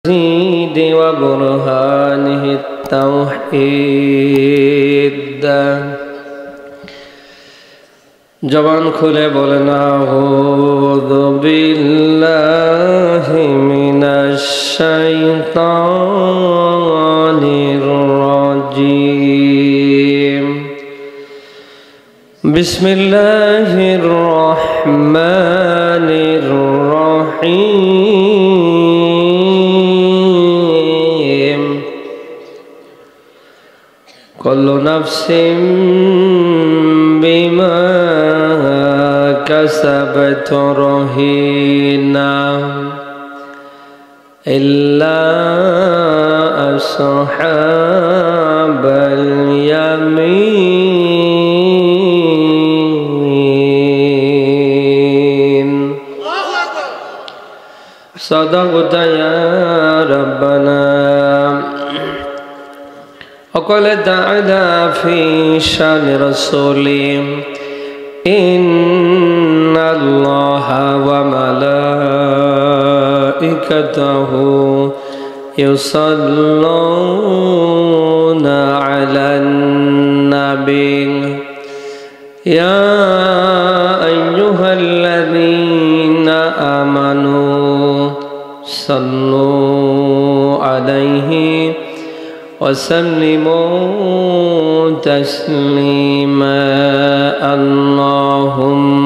زيد وبرهانه التوحيد জবান খুলে বলেন আউযু বিল্লাহি মিনাশ শাইতানির রাজীম বিসমিল্লাহির রহমানির রহিম কুল্লু নাফসিন বিমা كسبت رهينة إلا أصحاب اليمين صدقت يا ربنا وقال تعالى في شان رسوله إن الله وملائكته يصلون على النبي يا أيها الذين آمنوا صلوا عليه وسلموا تسليما اللهم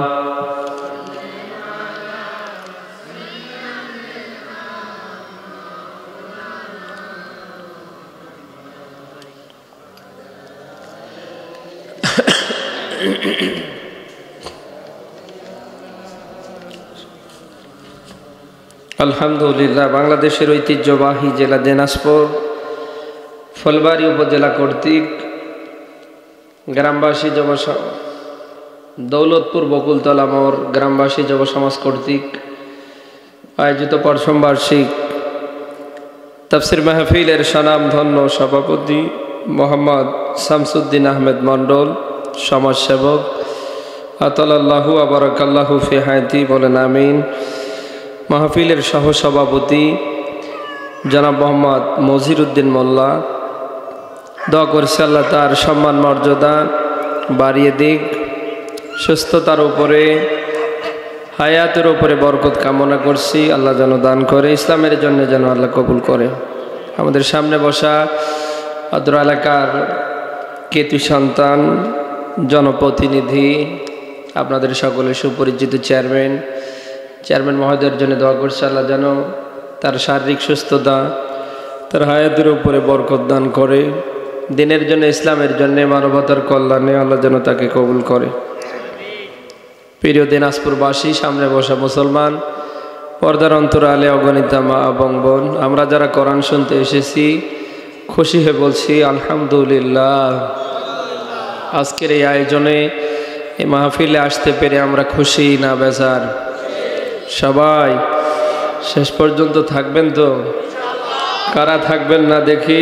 আলহামদুলিল্লাহ বাংলাদেশের ঐতিহ্যবাহী জেলা দিনাজপুর ফলবাড়ী উপজেলা কর্তৃক গ্রামবাসী যুব দৌলতপুর বকুলতলা মোড় গ্রামবাসী যুব সমাজ কর্তৃক আয়োজিত পঞ্চম বার্ষিক তাফসির মাহফিলের স্বনামধন্য সভাপতি মোহাম্মদ শামসুদ্দিন আহমেদ মণ্ডল সমাজসেবক আতালাল্লাহু ওয়া বারাকাল্লাহু ফি হায়াতি বলেন আমিন। মাহফিলের সহসভাপতি জনাব মোহাম্মদ মজিরউদ্দিন মোল্লা দোয়া করছি আল্লাহ তার সম্মান মর্যাদা বাড়িয়ে দিক, সুস্থতার উপরে হায়াতের উপরে বরকত কামনা করছি আল্লাহ যেন দান করে, ইসলামের জন্য যেন আল্লাহ কবুল করে। আমাদের সামনে বসা অত্র এলাকার কেতু সন্তান জনপ্রতিনিধি আপনাদের সকলে সুপরিচিত চেয়ারম্যান মহোদয়ের জন্য দোয়া করছি আল্লাহ যেন তার শারীরিক সুস্থতা তার হায়াতের উপরে বরকত দান করে, দিনের জন্য ইসলামের জন্য মানবতার কল্যাণে আল্লাহ যেন তাকে কবুল করে। প্রিয় দিনাজপুরবাসী, সামনে বসা মুসলমান, পর্দার অন্তরালে অগণিতা মা এবং বোন, আমরা যারা কোরআন শুনতে এসেছি খুশি হয়ে বলছি আলহামদুলিল্লাহ। আজকের এই আয়োজনে এই মাহফিলে আসতে পেরে আমরা খুশি না বেজার? সবাই শেষ পর্যন্ত থাকবেন তো? কারা থাকবেন না দেখি?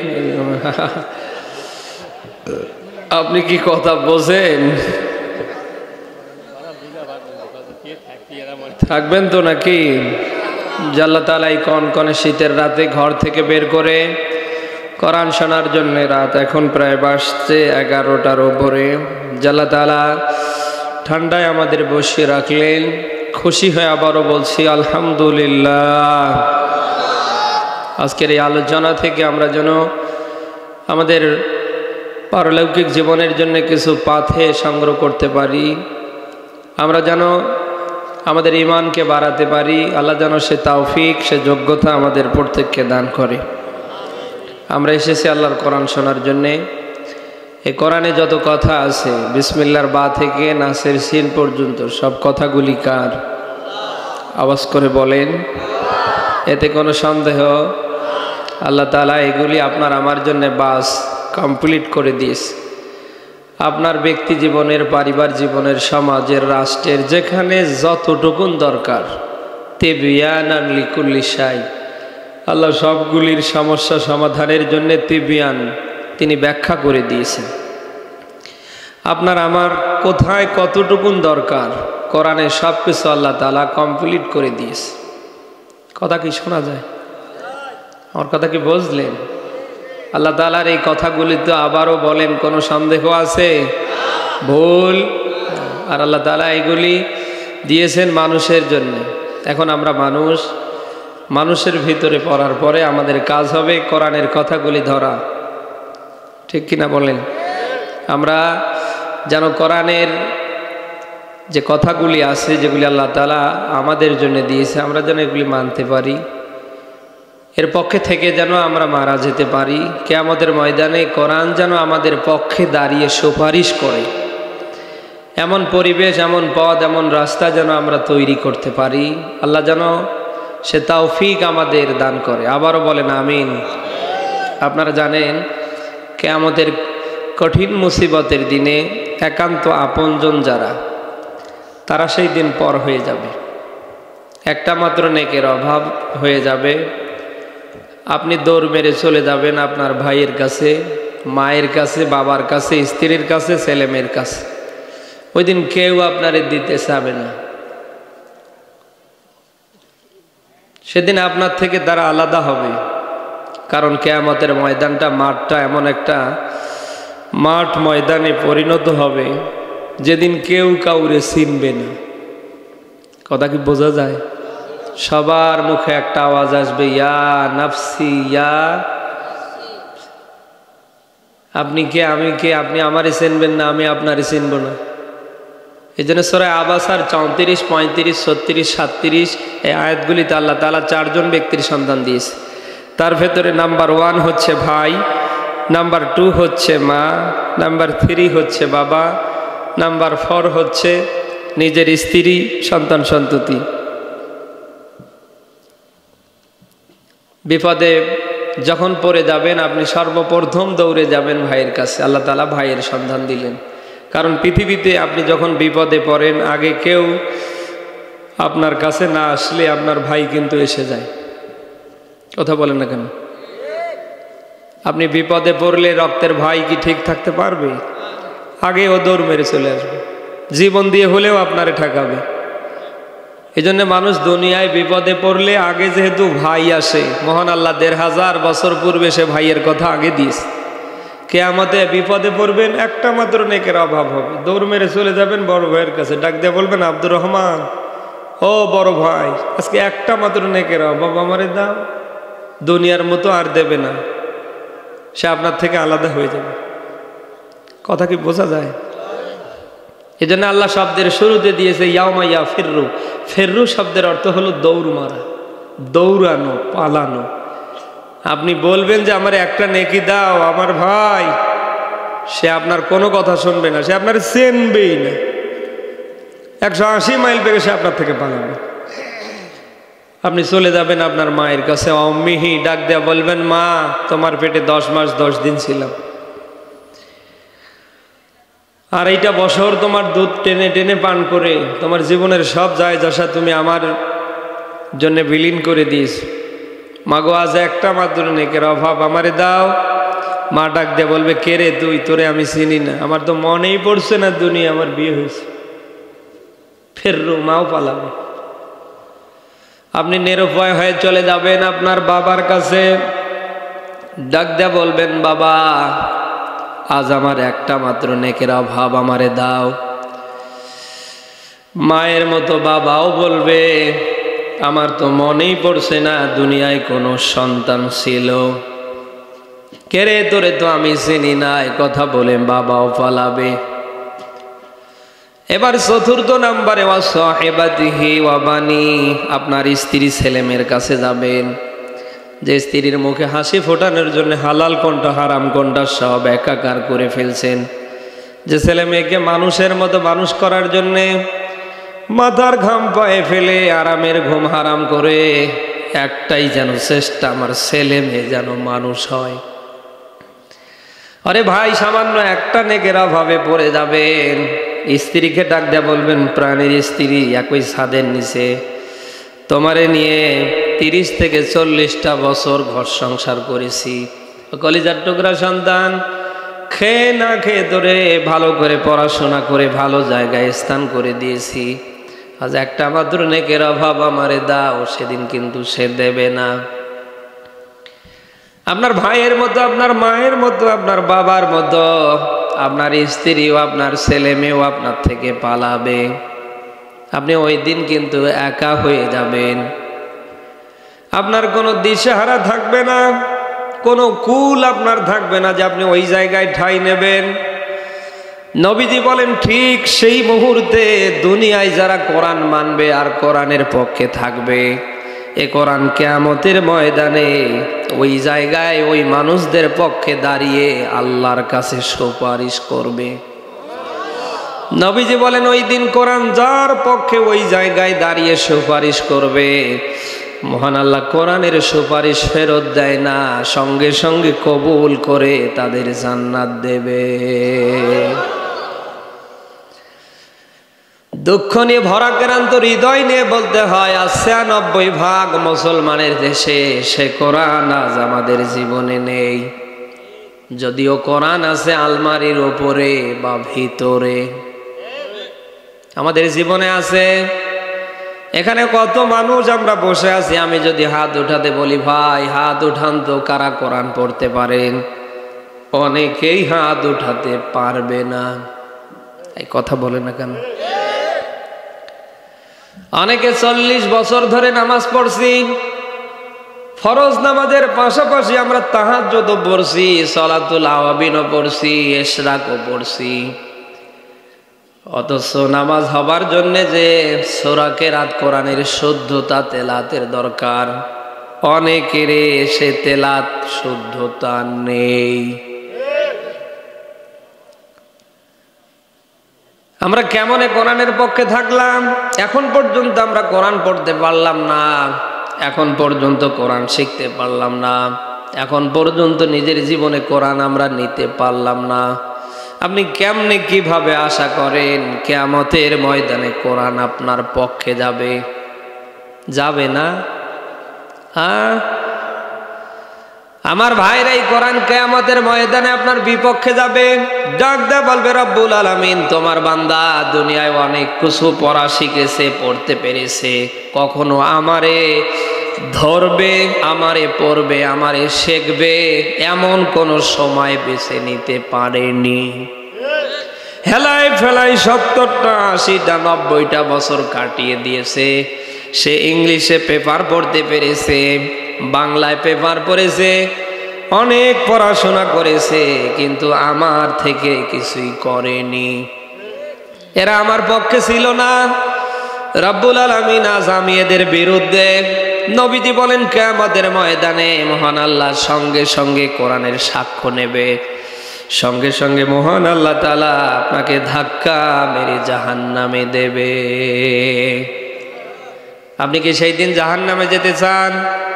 আপনি কি কথা বোঝেন? থাকবেন তো নাকি? আল্লাহ তাআলা এই কনকনে শীতের রাতে ঘর থেকে বের করে কোরআন শোনার জন্য রাত এখন প্রায় বাজছে 11টার উপরে। আল্লাহ তাআলা ঠান্ডায় আমাদের বসিয়ে রাখলেন, খুশি হয়ে আবারও বলছি আলহামদুলিল্লাহ। আজকের এই আলোচনা থেকে আমরা যেন আমাদের পারলৌকিক জীবনের জন্য কিছু পাথে সংগ্রহ করতে পারি, আমরা যেন আমাদের ঈমানকে বাড়াতে পারি। আল্লাহ যেন সে তৌফিক সে যোগ্যতা আমাদের প্রত্যেককে দান করে। আমরা এসেছি আল্লাহর কোরআন শোনার জন্যে। এই কোরআনে যত কথা আছে বিসমিল্লাহর বা থেকে নাসের সিন পর্যন্ত সব কথাগুলি কার? আওয়াজ করে বলেন। এতে কোনো সন্দেহ? আল্লাহ তাআলা এগুলি আপনার আমার জন্য বাস কমপ্লিট করে দিয়েছে। আপনার ব্যক্তি জীবনের, পারিবার জীবনের, সমাজের, রাষ্ট্রের যেখানে যতটুকুন দরকার তিবিয়ানান লিকুল্লি শাই, আল্লাহ সবগুলির সমস্যা সমাধানের জন্য তিবিয়ান তিনি ব্যাখ্যা করে দিয়েছেন। আপনার আমার কোথায় কতটুকুন দরকার কোরআনে সব কিছু আল্লাহ তাআলা কমপ্লিট করে দিয়েছে। কথা কি শোনা যায়? আমার কথা কি বুঝলেন? আল্লাহ তাআলার এই কথাগুলি তো আবারও বলেন, কোনো সন্দেহ আছে? ভুল। আর আল্লাহ তাআলা এগুলি দিয়েছেন মানুষের জন্য। এখন আমরা মানুষের ভিতরে পড়ার পরে আমাদের কাজ হবে কোরআনের কথাগুলি ধরা, ঠিক কিনা বলেন? আমরা যেন কোরআনের যে কথাগুলি আছে, যেগুলি আল্লাহ তাআলা আমাদের জন্য দিয়েছে, আমরা যেন এগুলি মানতে পারি, এর পক্ষে থেকে যেন আমরা মারা যেতে পারি। কিয়ামতের ময়দানে কোরআন যেন আমাদের পক্ষে দাঁড়িয়ে সুপারিশ করে, এমন পরিবেশ, এমন পথ, এমন রাস্তা যেন আমরা তৈরি করতে পারি। আল্লাহ যেন সে তৌফিক আমাদের দান করে। আবারও বলেন আমিন। আপনারা জানেন কিয়ামতের কঠিন মুসিবতের দিনে একান্ত আপনজন যারা, তারা সেই দিন পর হয়ে যাবে। একটা মাত্র নেকের অভাব হয়ে যাবে। আপনি দৌড় মেরে চলে যাবেন আপনার ভাইয়ের কাছে, মায়ের কাছে, বাবার কাছে, স্ত্রীর কাছে, ছেলে মেয়ের কাছে। ওই দিন কেউ আপনারে দিতে চাবে না। সেদিন আপনার থেকে তারা আলাদা হবে। কারণ কিয়ামতের ময়দানটা, মাঠটা এমন একটা মাঠ, ময়দানে পরিণত হবে যেদিন কেউ কাউরে চিনবে না। কথা কি বোঝা যায়? সবার মুখে একটা আওয়াজ আসবে, ইয়া নাফসি ইয়া। আপনি কে, আমি কে? আপনি আমারে চিনবেন না, আমি আপনারে চিনব না। এই জন্য সূরা আবাসার 34, 35, 36, 37 এই আয়াতগুলিতে আল্লাহ তাআলা 4 জন ব্যক্তির সন্ধান দিয়েছে। তার ভেতরে নাম্বার 1 হচ্ছে ভাই, নাম্বার 2 হচ্ছে মা, নাম্বার 3 হচ্ছে বাবা, নাম্বার 4 হচ্ছে নিজের স্ত্রী, সন্তান সন্ততি। বিপদে যখন পড়ে যাবেন আপনি সর্বপ্রথম দৌড়ে যাবেন ভাইয়ের কাছে। আল্লাহ তাআলা ভাইয়ের সন্ধান দিলেন। কারণ পৃথিবীতে আপনি যখন বিপদে পড়েন, আগে কেউ আপনার কাছে না আসলে আপনার ভাই কিন্তু এসে যায়। কথা বলেন না কেন? আপনি বিপদে পড়লে রক্তের ভাই কি ঠিক থাকতে পারবে? আগে ও দৌড় মেরে চলে আসবে, জীবন দিয়ে হলেও আপনারে ঠেকাবে। এই জন্য মানুষ দুনিয়ায় বিপদে পড়লে আগে যেহেতু ভাই আসে, মহান আল্লাহ 1500 বছর পূর্বে সে ভাইয়ের কথা আগে দিয়েছে। কিয়ামতে বিপদে পড়বেন, একটা মাত্র নেকের অভাব হবে, দৌড় মেরে চলে যাবেন বড় ভাইয়ের কাছে, ডাক দিয়ে বলবেন, আব্দুর রহমান, ও বড় ভাই, আজকে একটা মাত্র নেকের অভাব, আমারে দাও। দুনিয়ার মতো আর দেবে না, সে আপনার থেকে আলাদা হয়ে যাবে। কথা কি বোঝা যায়? এই জন্য আল্লাহ শব্দের শুরুতে দিয়েছে ইয়াউমা ইয়াফিররু। ফিররু শব্দের অর্থ হলো দৌড় মারা, দৌড়ানো, পালানো। আপনি বলবেন যে আমার একটা নেকি দাও, আমার ভাই, সে আপনার কোনো কথা শুনবে না, সে আপনার চেনবেই না। 180 মাইল বেগে সে আপনার থেকে পালাবে। আপনি চলে যাবেন আপনার মায়ের কাছে, অম্মিহি, ডাক দেয়া বলবেন, মা, তোমার পেটে 10 মাস 10 দিন ছিলাম, আর এইটা বছর তোমার দুধ টেনে টেনে পান করে তোমার জীবনের সব যায় যশা তুমি আমার জন্য বিলীন করে দিস। মাগো, আজ একটা মাত্র নেকের অভাব, আমারে দাও। মা ডাক দিয়ে বলবে, কে রে তুই? তোরে আমি চিনি না, আমার তো মনেই পড়ছে না দুনিয়া আমার বিয়ে হয়েছে। ফেররু, মাও পালাবে। আপনি নিরুপায় হয়ে চলে যাবেন আপনার বাবার কাছে, ডাক দিয়ে বলবেন, বাবা, আজ আমার একটা মাত্র নেকের অভাব, আমারে দাও। মায়ের মতো বাবাও বলবে, আমার তো মনেই পড়ছে না দুনিয়ায় কোনো সন্তান ছিল, কে রে তোরে তো আমি চিনি না, কথা বলে বাবাও পালাবে। এবার চতুর্থ নাম্বারে ওয়াসাহিবাতিহি ওয়া বানি, আপনার স্ত্রী ছেলেমেয়ের কাছে যাবেন, যে স্ত্রীর মুখে হাসি ফোটানোর জন্য হালাল কোনটা হারাম কোনটা সব একাকার করে ফেলছেন, যে ছেলে মেয়েকে মানুষের মতো মানুষ করার জন্যে মাথার ঘাম পায়ে ফেলে আরামের ঘুম হারাম করে, একটাই যেন চেষ্টা, আমার ছেলে মেয়ে যেন মানুষ হয়। আরে ভাই, সামান্য একটা নেকের অভাবে পড়ে যাবেন। স্ত্রীকে ডাক দেয়া বলবেন, প্রাণের স্ত্রী, একই ছাদের নিচে তোমারে নিয়ে 30 থেকে 40টা বছর ঘর সংসার করেছি, কলিজার টুকরা সন্তান, খেয়ে না খেয়ে ধরে ভালো করে পড়াশোনা করে ভালো জায়গায় স্থান করে দিয়েছি, আজ একটা মাত্র নেকের অভাব আমারে দাও। সেদিন কিন্তু সে দেবে না। আপনার ভাইয়ের মতো, আপনার মায়ের মতো, আপনার বাবার মতো আপনার স্ত্রীও, আপনার ছেলে মেয়েও আপনার থেকে পালাবে। আপনি ওই দিন কিন্তু একা হয়ে যাবেন। আপনার কোনো দিশেহারা থাকবে না, কোনো কুল আপনার থাকবে না যে আপনি ওই জায়গায় ঠাঁই নেবেন। নবীজি বলেন ঠিক সেই মুহূর্তে দুনিয়ায় যারা কোরআন মানবে আর কোরআনের পক্ষে থাকবে, এ কোরআন কিয়ামতের ময়দানে ওই জায়গায় ওই মানুষদের পক্ষে দাঁড়িয়ে আল্লাহর কাছে সুপারিশ করবে। নবীজি বলেন ওই দিন কোরআন যার পক্ষে ওই জায়গায় দাঁড়িয়ে সুপারিশ করবে, মহান আল্লাহ কোরআনের সুপারিশ ফেরত দেয় না, সঙ্গে সঙ্গে কবুল করে তাদের জান্নাত দেবে। দুঃখ নিয়ে ভরাক্রান্ত হৃদয় নিয়ে বলতে হয়, ৯৬% মুসলমানের দেশে সে কোরআন আজ আমাদের জীবনে নেই। যদিও কোরআন আছে আলমারির উপরে বা ভিতরে, আমাদের জীবনে আছে। এখানে কত মানুষ আমরা বসে আছি, আমি যদি হাত উঠাতে বলি ভাই হাত উঠান তো কারা কোরআন পড়তে পারেন, অনেকেই হাত উঠাতে পারবে না। এই কথা বলে না কেন? অনেকে ৪০ বছর ধরে নামাজ পড়ছি, ফরজ নামাজের পাশাপাশি আমরা তাহাজ্জুদও পড়ছি, সালাতুল আওয়াবিনও পড়ছি, ইশরাকও পড়ছি, অথচ নামাজ হবার জন্য যে সূরা কেরাত কোরআনের শুদ্ধতা তেলাতের দরকার, অনেকের সে তেলাত শুদ্ধতা নেই। আমরা কেমনে কোরআনের পক্ষে থাকলাম? এখন পর্যন্ত আমরা কোরআন পড়তে পারলাম না, এখন পর্যন্ত কোরআন শিখতে পারলাম না, এখন পর্যন্ত নিজের জীবনে কোরআন আমরা নিতে পারলাম না। আপনি কেমনে কিভাবে আশা করেন কিয়ামতের ময়দানে কোরআন আপনার পক্ষে যাবে? যাবে না। আমার ভাইরাই কোরআন কিয়ামতের ময়দানে আপনার বিপক্ষে যাবে। ডাক দে বলবে রব্বুল আলামিন তোমার বান্দা দুনিয়ায় অনেক কিছু পড়া শিখেছে, পড়তে পেরেছে, কখনো আমারে ধরবে, আমারে পড়বে, আমারে শিখবে এমন কোন সময় বেছে নিতে পারেনি। হেলাই ফেলাই ৭০টা ৮০টা ৯০টা বছর কাটিয়ে দিয়েছে। সে ইংলিশে পেপার পড়তে পেরেছে, বাংলায় পেপার পড়েছে, অনেক পড়াশোনা করেছে, কিন্তু আমার থেকে কিছুই করেনি। এরা আমার পক্ষে ছিল না। রব্বুল আলামিন আজ আমি এদের বিরুদ্ধে। নবীজি বলেন কিয়ামতের ময়দানে মহান আল্লাহ সঙ্গে সঙ্গে কোরআনের সাক্ষ্য নেবে, সঙ্গে সঙ্গে মহান আল্লাহ তাআলা আপনাকে ধাক্কা মেরে জাহান্নামে দেবে। আপনি কি সেই দিন জাহান্নামে যেতে চান?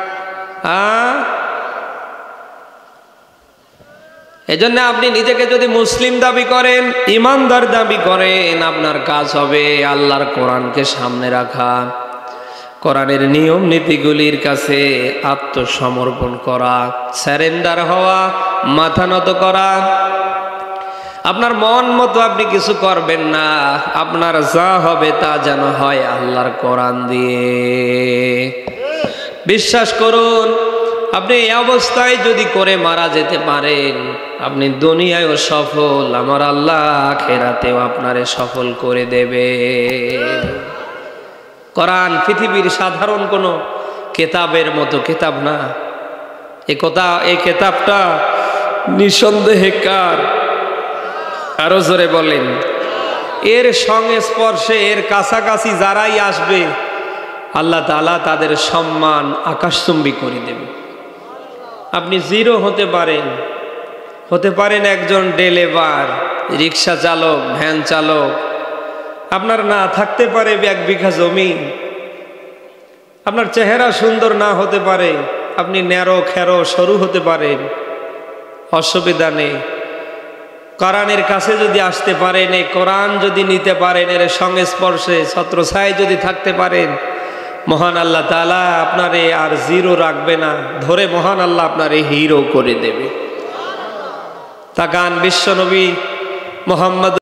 এজন্য আপনি নিজেকে যদি মুসলিম দাবি করেন, ইমানদার দাবি করেন, আপনার কাজ হবে আল্লাহর কোরআনকে সামনে রাখা, কোরআনের নিয়ম নীতিগুলির কাছে আত্মসমর্পণ করা, সারেন্ডার হওয়া, মাথা নত করা। আপনার মন মতো আপনি কিছু করবেন না, আপনার যা হবে তা যেন হয় আল্লাহর কোরআন দিয়ে। বিশ্বাস করুন, আপনি এই অবস্থায় যদি করে মারা যেতে পারেন, আপনি দুনিয়ায়ও সফল, আমার আল্লাহ আখিরাতেও আপনারে সফল করে দেবে। কোরআন পৃথিবীর সাধারণ কোনো কিতাবের মতো কিতাব না। এই কিতাবটা নিঃসন্দেহে কার? আরো জোরে বলেন। এর সংস্পর্শে, এর কাছাকাছি যারাই আসবে আল্লাহ তাআলা তাদের সম্মান আকাশচুম্বী করে দেবে। আপনি জিরো হতে পারেন একজন ডেলিভার, রিক্সা চালক, ভ্যান চালক, আপনার না থাকতে পারে ১ বিঘা জমি, আপনার চেহারা সুন্দর না হতে পারে, আপনি ন্যারো খেরো সরু হতে পারেন, অসুবিধা নেই। কোরআনের কাছে যদি আসতে পারেন, এই কোরআন যদি নিতে পারেন, এর সংস্পর্শে ছত্রছায়ায় যদি থাকতে পারেন, মহান আল্লাহ তাআলা আপনারে আর জিরো রাখবে না, ধরে মহান আল্লাহ আপনারে হিরো করে দেবে। তাকান বিশ্বনবী মুহাম্মদ